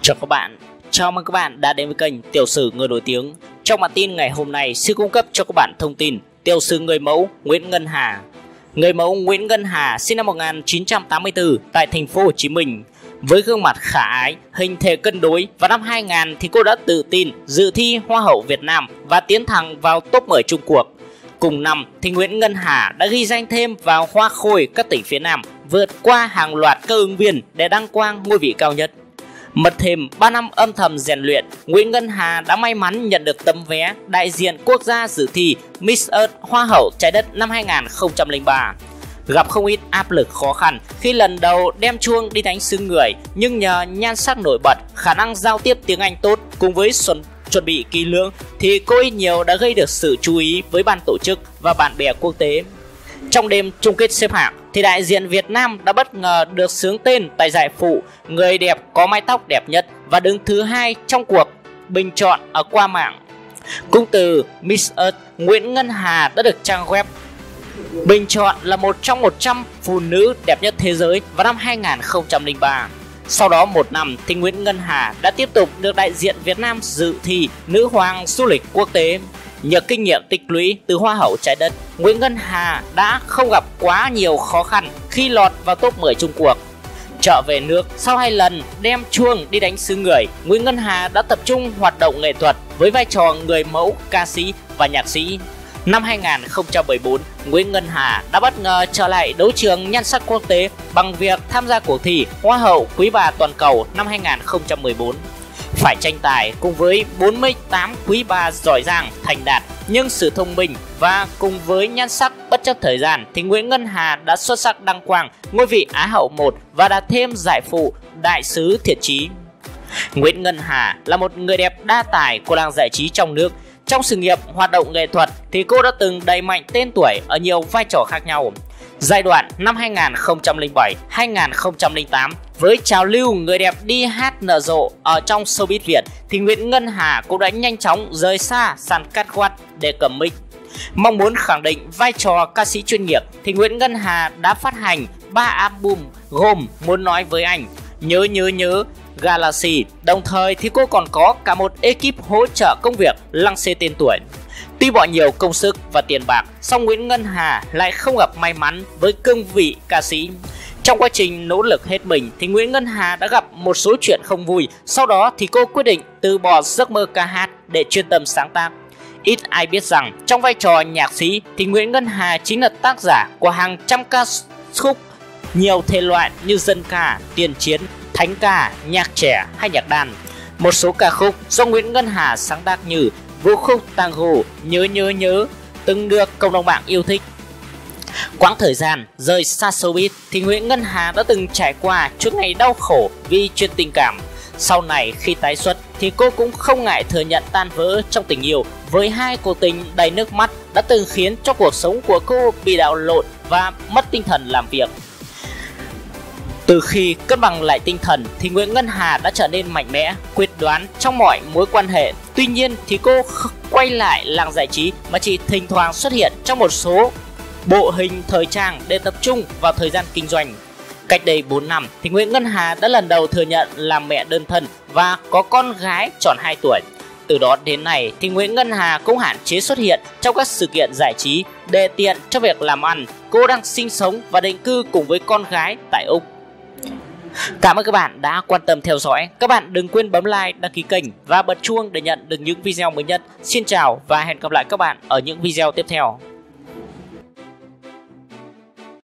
Chào các bạn, chào mừng các bạn đã đến với kênh Tiểu sử người nổi tiếng. Trong bản tin ngày hôm nay sẽ cung cấp cho các bạn thông tin tiểu sử người mẫu Nguyễn Ngân Hà. Người mẫu Nguyễn Ngân Hà sinh năm 1984 tại thành phố Hồ Chí Minh. Với gương mặt khả ái, hình thể cân đối, vào năm 2000 thì cô đã tự tin dự thi Hoa hậu Việt Nam và tiến thẳng vào top 10 Trung Quốc. Cùng năm thì Nguyễn Ngân Hà đã ghi danh thêm vào Hoa khôi các tỉnh phía Nam, vượt qua hàng loạt các ứng viên để đăng quang ngôi vị cao nhất. Mất thêm 3 năm âm thầm rèn luyện, Nguyễn Ngân Hà đã may mắn nhận được tấm vé đại diện quốc gia dự thi Miss Earth Hoa hậu Trái đất năm 2003. Gặp không ít áp lực khó khăn khi lần đầu đem chuông đi đánh xứ người, nhưng nhờ nhan sắc nổi bật, khả năng giao tiếp tiếng Anh tốt cùng với chuẩn bị kỹ lưỡng thì cô ít nhiều đã gây được sự chú ý với ban tổ chức và bạn bè quốc tế. Trong đêm chung kết xếp hạng thì đại diện Việt Nam đã bất ngờ được xướng tên tại giải phụ người đẹp có mái tóc đẹp nhất và đứng thứ 2 trong cuộc bình chọn ở qua mạng. Cũng từ Miss Earth, Nguyễn Ngân Hà đã được trang web bình chọn là một trong 100 phụ nữ đẹp nhất thế giới vào năm 2003. Sau đó một năm thì Nguyễn Ngân Hà đã tiếp tục được đại diện Việt Nam dự thi Nữ hoàng du lịch quốc tế. Nhờ kinh nghiệm tích lũy từ Hoa hậu Trái đất, Nguyễn Ngân Hà đã không gặp quá nhiều khó khăn khi lọt vào top 10 Trung Quốc. Trở về nước sau 2 lần đem chuông đi đánh xứ người, Nguyễn Ngân Hà đã tập trung hoạt động nghệ thuật với vai trò người mẫu, ca sĩ và nhạc sĩ. Năm 2014, Nguyễn Ngân Hà đã bất ngờ trở lại đấu trường nhan sắc quốc tế bằng việc tham gia cuộc thi Hoa hậu Quý bà toàn cầu năm 2014. Phải tranh tài cùng với 48 quý bà giỏi giang thành đạt, nhưng sự thông minh và cùng với nhan sắc bất chấp thời gian thì Nguyễn Ngân Hà đã xuất sắc đăng quang ngôi vị Á hậu 1 và đạt thêm giải phụ đại sứ thiện chí. Nguyễn Ngân Hà là một người đẹp đa tài của làng giải trí trong nước. Trong sự nghiệp hoạt động nghệ thuật thì cô đã từng đẩy mạnh tên tuổi ở nhiều vai trò khác nhau. Giai đoạn năm 2007-2008 với trào lưu người đẹp đi hát nở rộ ở trong showbiz Việt thì Nguyễn Ngân Hà cũng đã nhanh chóng rời xa sàn cắt khoát để cầm mic. Mong muốn khẳng định vai trò ca sĩ chuyên nghiệp thì Nguyễn Ngân Hà đã phát hành 3 album gồm Muốn nói với anh, Nhớ, Galaxy. Đồng thời thì cô còn có cả một ekip hỗ trợ công việc lăng xê tên tuổi. Tuy bỏ nhiều công sức và tiền bạc, song Nguyễn Ngân Hà lại không gặp may mắn với cương vị ca sĩ. Trong quá trình nỗ lực hết mình thì Nguyễn Ngân Hà đã gặp một số chuyện không vui. Sau đó thì cô quyết định từ bỏ giấc mơ ca hát để chuyên tâm sáng tác. Ít ai biết rằng trong vai trò nhạc sĩ thì Nguyễn Ngân Hà chính là tác giả của hàng trăm ca khúc nhiều thể loại như dân ca, tiền chiến, thánh ca, nhạc trẻ hay nhạc đàn. Một số ca khúc do Nguyễn Ngân Hà sáng tác như Vũ khúc tango Nhớ từng được cộng đồng mạng yêu thích. Quãng thời gian rời xa showbiz thì Nguyễn Ngân Hà đã từng trải qua chuỗi ngày đau khổ vì chuyện tình cảm. Sau này khi tái xuất thì cô cũng không ngại thừa nhận tan vỡ trong tình yêu với 2 cuộc tình đầy nước mắt đã từng khiến cho cuộc sống của cô bị đảo lộn và mất tinh thần làm việc. Từ khi cân bằng lại tinh thần thì Nguyễn Ngân Hà đã trở nên mạnh mẽ, quyết đoán trong mọi mối quan hệ. Tuy nhiên thì cô quay lại làng giải trí mà chỉ thỉnh thoảng xuất hiện trong một số bộ hình thời trang để tập trung vào thời gian kinh doanh. Cách đây 4 năm thì Nguyễn Ngân Hà đã lần đầu thừa nhận là mẹ đơn thân và có con gái tròn 2 tuổi. Từ đó đến nay thì Nguyễn Ngân Hà cũng hạn chế xuất hiện trong các sự kiện giải trí để tiện cho việc làm ăn. Cô đang sinh sống và định cư cùng với con gái tại Úc. Cảm ơn các bạn đã quan tâm theo dõi. Các bạn đừng quên bấm like, đăng ký kênh và bật chuông để nhận được những video mới nhất. Xin chào và hẹn gặp lại các bạn ở những video tiếp theo.